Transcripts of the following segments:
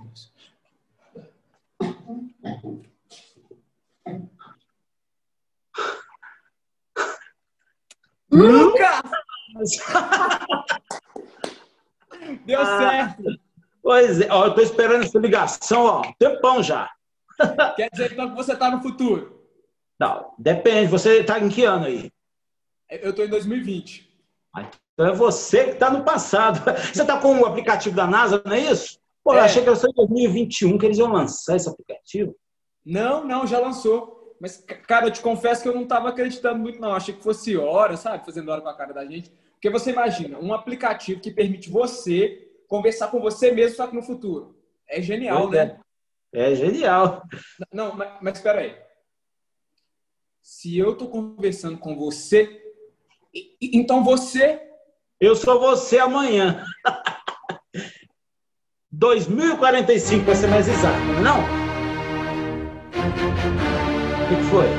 Lucas! Deu certo. Pois é, ó, eu tô esperando essa ligação, ó, tempão já. Quer dizer, então, que você tá no futuro? Não, depende. Você tá em que ano aí? Eu tô em 2020. Então é você que tá no passado. Você tá com o aplicativo da NASA, não é isso? Pô, eu achei que era só em 2021 que eles iam lançar esse aplicativo. Não, já lançou. Mas, cara, eu te confesso que eu não tava acreditando muito, não. Achei que fosse hora, sabe? Fazendo hora com a cara da gente. Porque você imagina, um aplicativo que permite você conversar com você mesmo, só que no futuro. É genial, Pois né? É genial. Não, mas espera aí. Se eu tô conversando com você, então você... Eu sou você amanhã. 2045, para ser mais exato, não? O que foi?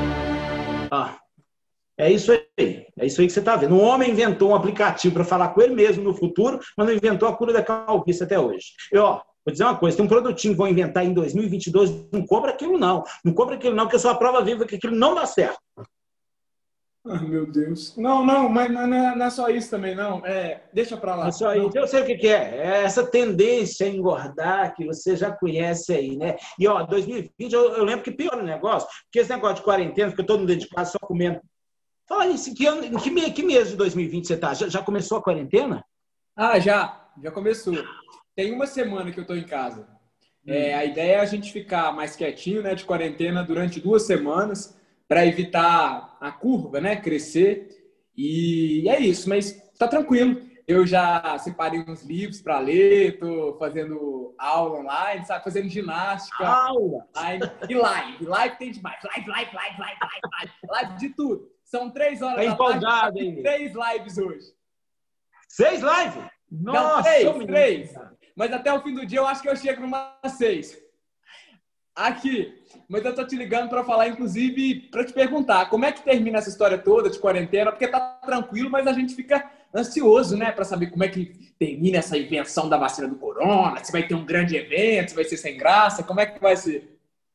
É isso aí. É isso aí que você está vendo. Um homem inventou um aplicativo para falar com ele mesmo no futuro, mas não inventou a cura da calvície até hoje. Vou dizer uma coisa, tem um produtinho que vão inventar em 2022, não compra aquilo não. Não compra aquilo não, porque eu sou a prova viva que aquilo não dá certo. Ai, meu Deus. Não, mas não é só isso também, não. Deixa pra lá. É só isso. Eu sei o que é. É essa tendência a engordar que você já conhece aí, né? E, 2020, eu lembro que pior o negócio, porque esse negócio de quarentena, fica todo mundo dentro de casa só comendo. Fala isso, em que mês de 2020 você tá? Já começou a quarentena? Já começou. Tem uma semana que eu tô em casa. A ideia é a gente ficar mais quietinho, né, de quarentena durante 2 semanas, para evitar a curva, né, crescer. E é isso, mas tá tranquilo. Eu já separei uns livros para ler, tô fazendo aula online, sabe, fazendo ginástica. Aula! E live tem demais. Live de tudo. São 3 horas da empolgado, tarde, hein? 3 lives hoje. 6 lives? Nossa, 3. Mas até o fim do dia eu acho que eu chego numa 6. Aqui. Mas eu tô te ligando para falar, inclusive, para te perguntar, como é que termina essa história toda de quarentena? Porque tá tranquilo, mas a gente fica ansioso, né? Para saber como é que termina essa invenção da vacina do corona, se vai ter um grande evento, se vai ser sem graça, como é que vai ser?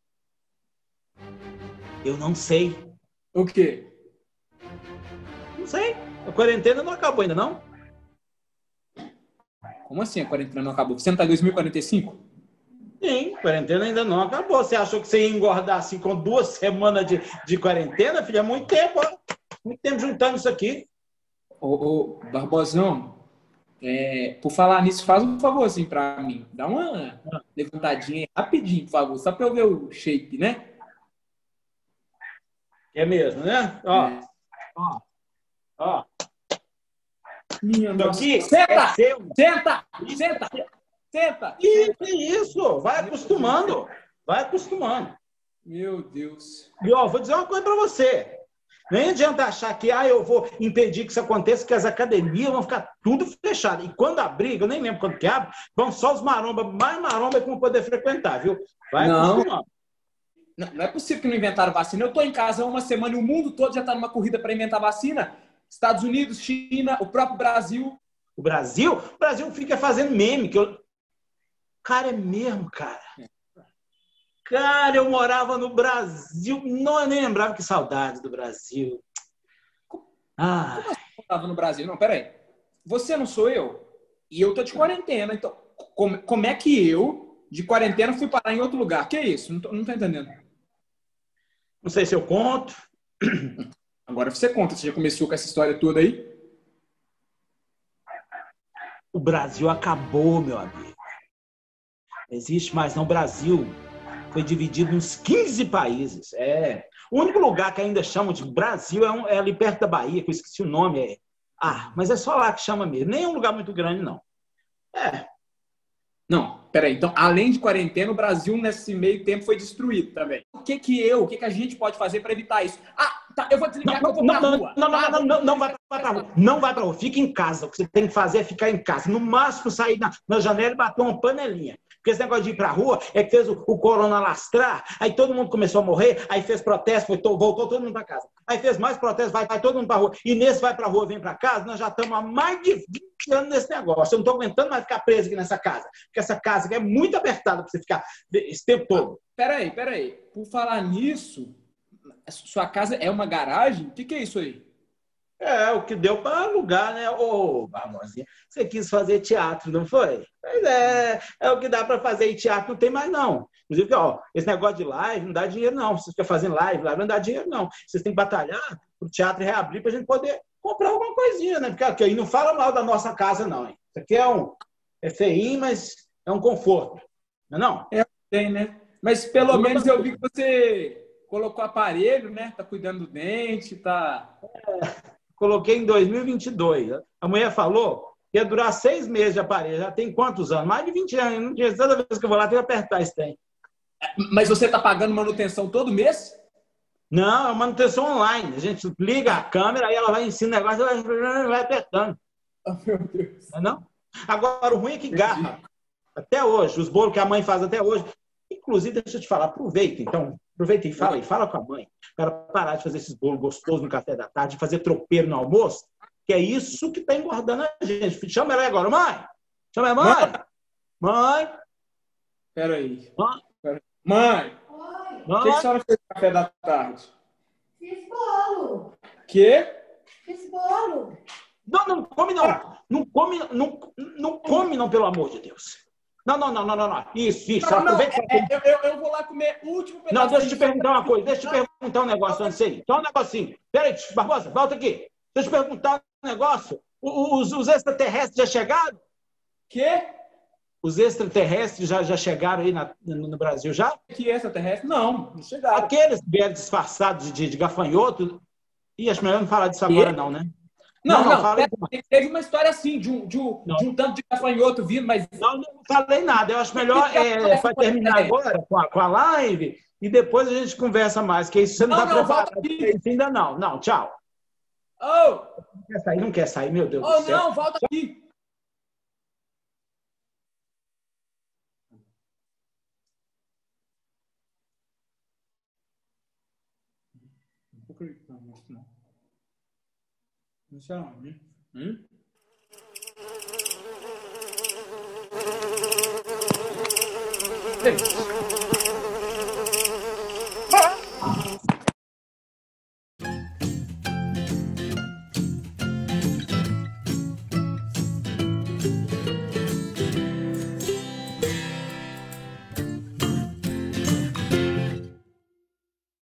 Eu não sei. O quê? Não sei. A quarentena não acabou ainda, não? Como assim a quarentena não acabou? Você não tá em 2045? Sim, a quarentena ainda não acabou. Você achou que você ia engordar assim com 2 semanas de quarentena, filho? É muito tempo, ó. Muito tempo juntando isso aqui. Ô, Barbosão, por falar nisso, faz um favor assim pra mim. Dá uma levantadinha aí, rapidinho, por favor, só pra eu ver o shape, né? É mesmo, né? Ó. Minha Isso nossa. aqui Senta! é seu. Senta! Isso, vai acostumando. Vai acostumando. Meu Deus. E, vou dizer uma coisa para você. Nem adianta achar que eu vou impedir que isso aconteça, que as academias vão ficar tudo fechadas. E quando abrir, eu nem lembro quando que abre, vão só os marombas, mais maromba que vão poder frequentar, viu? Vai acostumando. Não é possível que não inventaram vacina. Eu estou em casa há uma semana e o mundo todo já está numa corrida para inventar vacina. Estados Unidos, China, o próprio Brasil. O Brasil fica fazendo meme. Cara, é mesmo, cara. Cara, eu morava no Brasil. Não, eu nem lembrava, que saudade do Brasil. Como assim eu estava no Brasil? Não, peraí. Você não sou eu? E eu tô de quarentena. Então, como é que eu, de quarentena, fui parar em outro lugar? Que é isso? Não tô entendendo. Não sei se eu conto. Agora você conta. Você já começou com essa história toda aí? O Brasil acabou, meu amigo. Não existe mais, não. O Brasil foi dividido em uns 15 países. O único lugar que ainda chamam de Brasil é ali perto da Bahia, que eu esqueci o nome. Mas é só lá que chama mesmo. Nem é um lugar muito grande, não. Não, peraí. Então, além de quarentena, o Brasil, nesse meio tempo, foi destruído também. O que a gente pode fazer para evitar isso? Tá, eu vou desligar que eu vou pra rua. Não vai pra rua. Não vai pra rua. Fica em casa. O que você tem que fazer é ficar em casa. No máximo, sair na janela e bater uma panelinha. Porque esse negócio de ir pra rua é que fez o corona lastrar, aí todo mundo começou a morrer, aí fez protesto, voltou todo mundo pra casa. Aí fez mais protesto, vai todo mundo pra rua. E nesse vai pra rua, vem pra casa, nós já estamos há mais de 20 anos nesse negócio. Eu não tô aguentando mais ficar preso aqui nessa casa. Porque essa casa aqui é muito apertada pra você ficar esse tempo todo. Peraí. Por falar nisso, sua casa é uma garagem? O que é isso aí? É, o que deu para alugar, né? Ô, Barbosinha, você quis fazer teatro, não foi? Pois é o que dá para fazer em teatro, não tem mais não. Inclusive, ó, esse negócio de live não dá dinheiro não. Vocês ficam fazendo live não dá dinheiro não. Vocês têm que batalhar para o teatro reabrir para a gente poder comprar alguma coisinha, né? Porque aí não fala mal da nossa casa não, hein? Isso aqui é feinho, mas é um conforto, não é não? Tem, né? Mas pelo menos eu vi que você colocou aparelho, né? Tá cuidando do dente, tá... Coloquei em 2022. A mulher falou que ia durar 6 meses de aparelho. Já tem quantos anos? Mais de 20 anos. Toda vez que eu vou lá, tem que apertar esse trem. Mas você tá pagando manutenção todo mês? Não, é manutenção online. A gente liga a câmera, aí ela vai ensinar o negócio e vai apertando. Oh, meu Deus. Não é não? Agora, o ruim é que garra. Até hoje, os bolos que a mãe faz até hoje. Inclusive, deixa eu te falar, aproveita e fala com a mãe, para parar de fazer esses bolos gostosos no café da tarde, fazer tropeiro no almoço, que é isso que está engordando a gente. Chama ela aí agora, mãe! Chama ela, mãe! Mãe! Peraí. Mãe! Mãe! Mãe! O que a senhora fez no café da tarde? Fiz bolo. Quê? Fiz bolo. Não come não! Não come não, pelo amor de Deus! Não. Isso. Aproveita. Eu vou lá comer o último pedaço. Não, deixa eu te perguntar uma coisa. Deixa eu te perguntar um negócio antes aí. Só um negocinho. Peraí, Barbosa, volta aqui. Deixa eu te perguntar um negócio. Os extraterrestres já chegaram? Quê? Os extraterrestres já chegaram aí no Brasil já? Que extraterrestre? Não chegaram. Aqueles que vieram disfarçados de gafanhoto. Ih, acho melhor não falar disso agora, não, né? Não. Teve uma história assim, de um tanto de gafanhoto vindo, mas... Não falei nada. Eu acho melhor terminar agora com a live e depois a gente conversa mais, que isso você não está preparado. Isso ainda não. Não, tchau. Oh! Não quer sair, meu Deus do céu. Não, volta aqui. Não sei não.